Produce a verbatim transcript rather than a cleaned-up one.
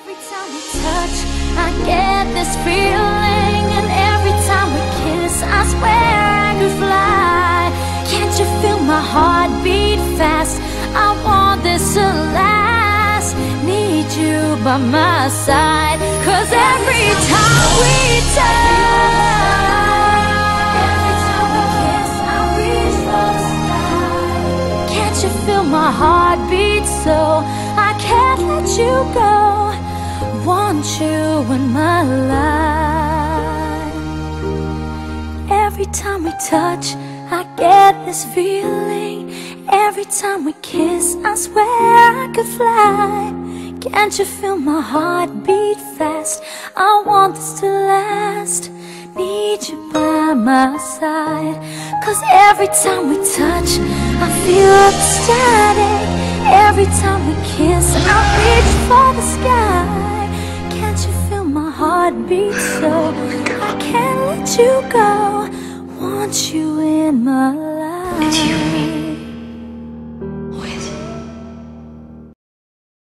Every time we touch, I get this feeling, and every time we kiss, I swear I could fly. Can't you feel my heart beat fast? I want this to last. Need you by my side, 'cause every time we touch, every time we kiss, I reach for the sky. Can't you feel my heart beat so I can't let you go? Want you in my life. Every time we touch, I get this feeling. Every time we kiss, I swear I could fly. Can't you feel my heart beat fast? I want this to last. Need you by my side, 'cause every time we touch, I feel ecstatic. Every time we kiss, I reach for the sky. Can't you feel my heart beat so I can't let you go? Want you in my life.